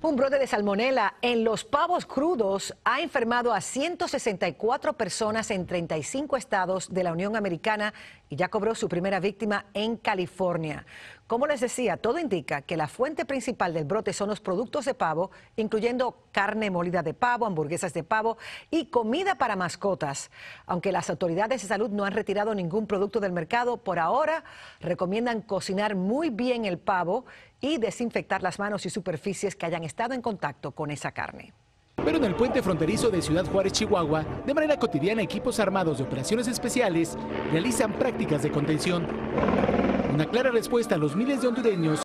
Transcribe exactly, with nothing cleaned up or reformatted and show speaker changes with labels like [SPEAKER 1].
[SPEAKER 1] Un brote de salmonela en los pavos crudos ha enfermado a ciento sesenta y cuatro personas en treinta y cinco estados de la Unión Americana y ya cobró su primera víctima en California. Como les decía, todo indica que la fuente principal del brote son los productos de pavo, incluyendo carne molida de pavo, hamburguesas de pavo y comida para mascotas. Aunque las autoridades de salud no han retirado ningún producto del mercado, por ahora recomiendan cocinar muy bien el pavo y desinfectar las manos y superficies que hayan estado en contacto con esa carne.
[SPEAKER 2] Pero en el puente fronterizo de Ciudad Juárez, Chihuahua, de manera cotidiana equipos armados de operaciones especiales realizan prácticas de contención. Una clara respuesta a los miles de hondureños